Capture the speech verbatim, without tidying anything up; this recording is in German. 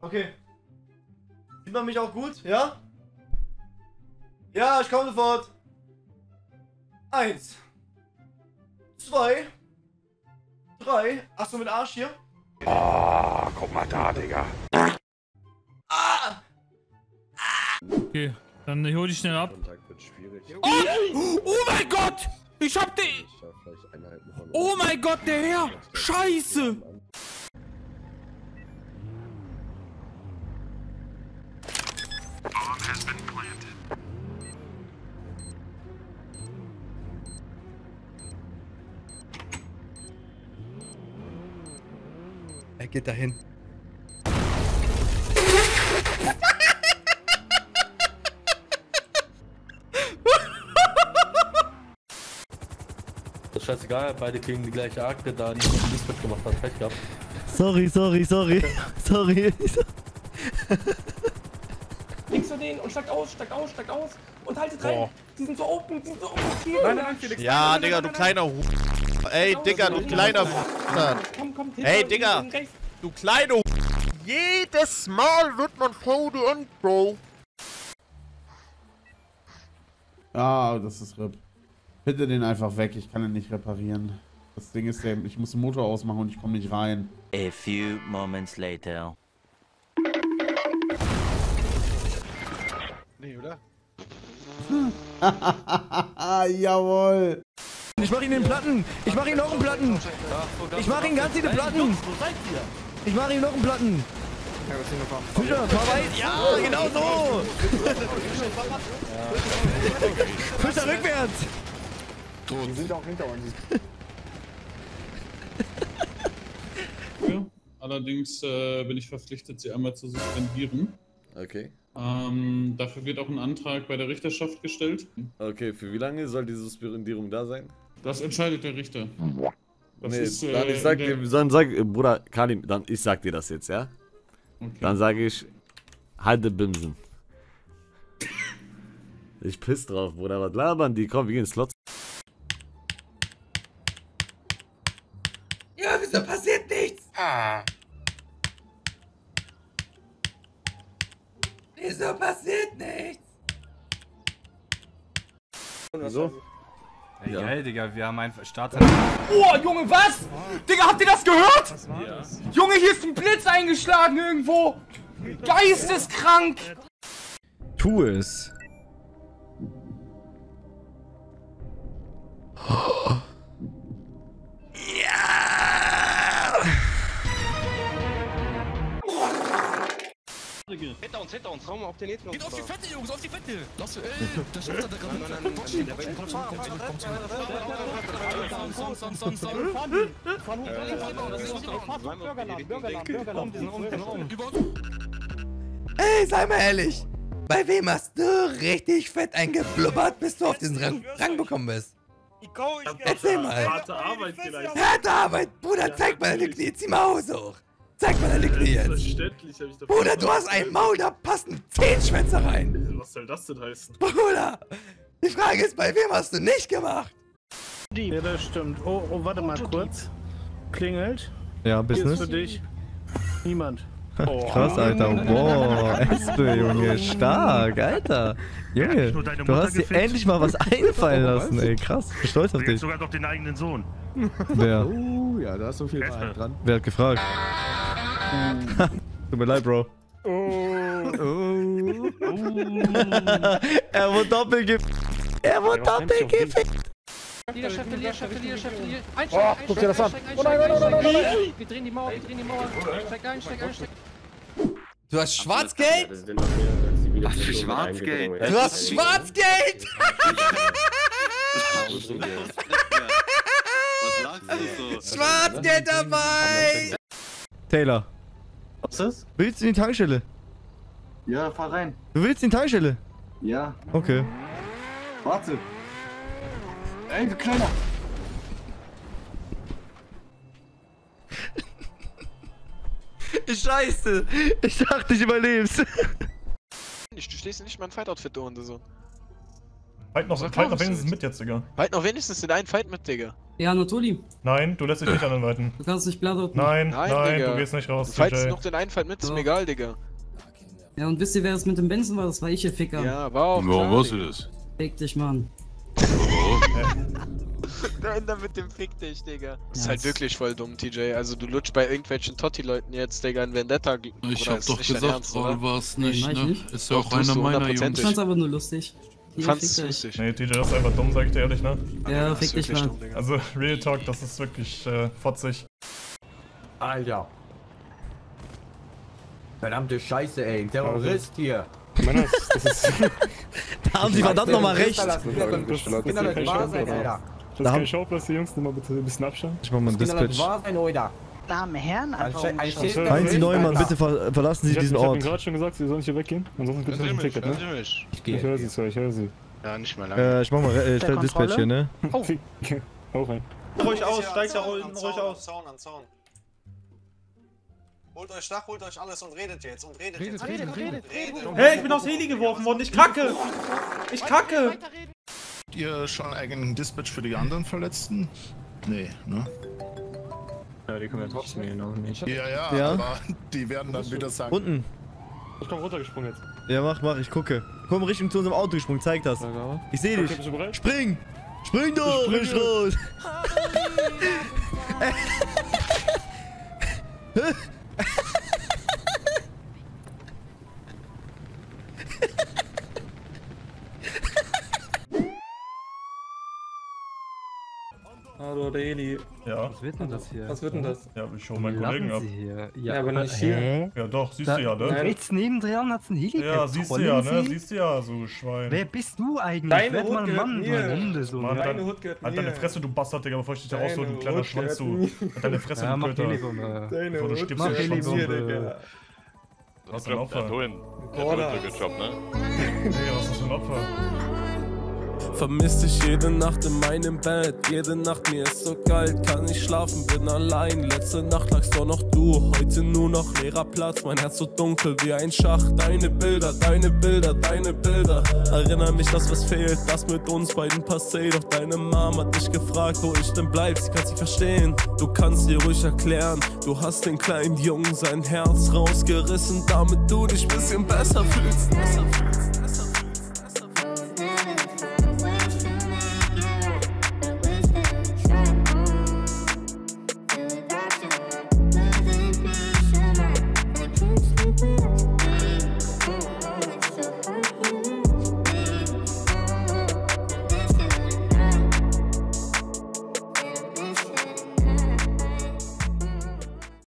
Okay. Sieht man mich auch gut? Ja? Ja, ich komme sofort. Eins. Zwei. Drei. Achso, mit Arsch hier. Ah, guck mal da, Digga. Ah! Okay, dann hol dich schnell ab. Kontakt wird schwierig. Oh, oh mein Gott! Ich hab den... Ich darf vielleicht einhalten von Oh mein Gott, der Herr! Scheiße! Er geht dahin. Das ist scheißegal, beide kriegen die gleiche Akte, da niemand nichts mitgemacht hat. Pech gehabt. Sorry, sorry, sorry. Sorry. Links zu denen und steigt aus, steigt aus, steigt aus und haltet rein. Die sind so open, die sind so open. Nein, nein, Felix. Ja, Digga, du kleiner Hu... Ey, Digga, du kleiner Hu... Komm, komm, Hey, Digga, du kleine Hu... Jedes Mal wird man V D N, Bro. Ah, das ist R I P. Bitte den einfach weg, ich kann ihn nicht reparieren. Das Ding ist, ich muss den Motor ausmachen und ich komme nicht rein. A few moments later. Nee, oder? Jawohl. Ich mach ihn in den Platten. Ich mach ihn noch einen Platten. Ich mach ihn ganz viele Platten. Ich mach ihn noch einen Platten. Fischer, fahr weit. Ja, genau so. Fischer rückwärts. Die sind auch hinter uns. Allerdings äh, bin ich verpflichtet, sie einmal zu suspendieren. Okay. Ähm, dafür wird auch ein Antrag bei der Richterschaft gestellt. Okay, für wie lange soll die Suspendierung da sein? Das entscheidet der Richter. Das nee, ist, äh, dann ich sag dir, dann sag, Bruder, Kalim, dann ich sag dir das jetzt, ja? Okay. Dann sage ich, halte Bimsen. Ich piss drauf, Bruder, was labern die? Komm, wir gehen Slots. Ja, wieso passiert nichts? Ah. Wieso passiert nichts? Wieso? Ja. Geil, Digga, wir haben einfach Starter. Oh, Junge, was? Digga, habt ihr das gehört? Was war Ja. das? Junge, hier ist ein Blitz eingeschlagen irgendwo. Geisteskrank. Tu es. Hinter uns, hinter uns, Raum auf den nächsten. Geht auf die Fette, Jungs, auf die Fette! Lass, ey, der Schwester, der kann nicht. Son, son, son, son. Ey, sei mal ehrlich. Bei wem hast du richtig fett eingeblubbert, bis du auf diesen Rang, Rang bekommen bist? Erzähl mal. Harte Arbeit vielleicht. Harte Arbeit. Bruder, zeig mal deine Knie. Zieh mal Hose hoch. Zeig mal deine Knie jetzt. Selbstverständlich habe ich da. Bruder, du hast ein Maul, da passen zehn Schwänze rein. Was soll das denn heißen? Bruder, die Frage ist, bei wem hast du nicht gemacht? Ja, das stimmt. Oh, oh, warte mal kurz. Klingelt. Ja, Hier ist für dich. Niemand. Oh. Krass, Alter. Boah, Espe, Junge. Stark, Alter. Junge, du hast dir endlich mal was einfallen lassen, ey. Krass, ich bin stolz auf dich. Sogar noch den eigenen Sohn. Wer? Uh, ja, da ist so viel Wahrheit dran. Wer hat gefragt? Tut mir leid, Bro. Oh. Oh. Er wurde doppelt gefickt. Er wurde doppelt gefickt. Verlier, Chef, verlier, Chef, verlier, Chef, verlier. Oh, guck dir das an. Oh nein, nein, nein, nein, nein. Wir drehen die Mauer, wir drehen die Mauer. Steig ein, steig ein, steig ein. Du hast Schwarzgeld? Was für Schwarzgeld? Du hast Schwarzgeld! Was lachst du so? Schwarzgeld dabei! Taylor. Was ist? Willst du in die Tankstelle? Ja, fahr rein. Du willst in die Tankstelle? Ja. Okay. Warte. Ey, du Kleiner. Scheiße! Ich dachte, ich überlebst. Du stehst nicht mal ein Fight-Outfit da und so. Fight noch, fight noch wenigstens mit jetzt, Digga. Fight noch wenigstens in einen Fight mit, Digga. Ja, Natoli. Nein, du lässt dich nicht anleiten. Du kannst nicht blattern. Nein, nein, Nein, du gehst nicht raus, Du fallst T J. noch den Einfall mit, ist mir egal, Digga. Ja, und wisst ihr, wer das mit dem Benson war? Das war ich, ihr Ficker. Ja, war auch Warum klar, warst du Digga. das? Fick dich, Mann. Der Ender mit dem Fick dich, Digga. Das ist Ja, halt das- wirklich voll dumm, T J. Also du lutschst bei irgendwelchen Totti-Leuten jetzt, Digga, ein Vendetta. Ich Bruder, hab ist doch nicht dein gesagt, Ernst, Paul oder? war's Nee, nicht, mach ich ne? nicht. Ist ja Doch, auch tust einer du meiner Jungs. Ich hundertprozentig. fand's einfach nur lustig. Hier, Fand's fick es dich. lustig. Nee, T J, das ist einfach dumm, sag ich dir ehrlich, ne? Ja, Das fick ist dich, wirklich Mann. dumm, Digga. Also, Real Talk, das ist wirklich äh, fotzig. Alter. Verdammte Scheiße, ey. Ein Terrorist hier. Männer, das ist... Da haben sie verdammt nochmal recht. Da Das ist kein Schauplatz, die Jungs, nimm mal bitte ein bisschen Abstand. Ich mach mal ein Dispatch. Damen, Herren, einfach Heinz Neumann, bitte ver verlassen Sie Ich hab, diesen ich hab Ort. Ihnen gerade schon gesagt, Sie sollen nicht hier weggehen. Ansonsten gibt es ein Ticket, ne? mich. Ich höre Sie, Sir, ich höre Sie. Ja, nicht mehr lange. Äh, ich mach mal, äh, ich stelle Dispatch hier, ne? Oh. Hau rein. Ruhig aus, steigt da ruhig aus. Zaun, an Zaun. Holt euch Dach, holt euch alles und redet jetzt und redet, jetzt. Redet, redet, redet. Hey, ich bin aufs Heli geworfen worden, ich kacke! Ich kacke! Habt ihr schon eigenen Dispatch für die anderen Verletzten? Nee, ne? Ja, die können ja trotzdem gehen, auch nicht. Ja, ja, Ja. aber die werden dann wieder sagen... Unten. Ich komm runtergesprungen jetzt. Ja, mach, mach, ich gucke. Komm Richtung zu unserem Auto gesprungen, zeig das. Ich seh dich. Okay, bist du bereit? Spring! Spring doch! Ich springe. raus! Hallo, der Eli. Ja. Was wird denn das hier? Was wird denn das? Ja, ich hole meinen Kollegen ab. Hier? Ja, aber nicht hier. Ja doch, siehst du ja, ne? Rechts nebendran hat's ein Heli. Ja, siehst du ja, ne? Siehst du ja, so Schwein. Wer bist du eigentlich? Deine Hut gehört mir. Mann, deine Hut gehört mir. Halt deine Fresse, du Bastard, Digga, bevor ich dich da raushole, du kleiner Schwanz, du. Halt deine Fresse, du Köter. Bevor du stirbst, du Schwanz. Was ist ein Opfer? Gejobbt, ne? Nee, was ist ein Opfer? Vermiss dich jede Nacht in meinem Bett. Jede Nacht mir ist so kalt, kann nicht schlafen, bin allein. Letzte Nacht lagst doch noch du, heute nur noch leerer Platz. Mein Herz so dunkel wie ein Schacht. Deine Bilder, deine Bilder, deine Bilder. Erinner mich, dass was fehlt, das mit uns beiden passiert. Doch deine Mama hat dich gefragt, wo ich denn bleib. Sie kann sie verstehen, du kannst dir ruhig erklären. Du hast den kleinen Jungen sein Herz rausgerissen, damit du dich bisschen besser fühlst. Besser fühlst, besser fühlst.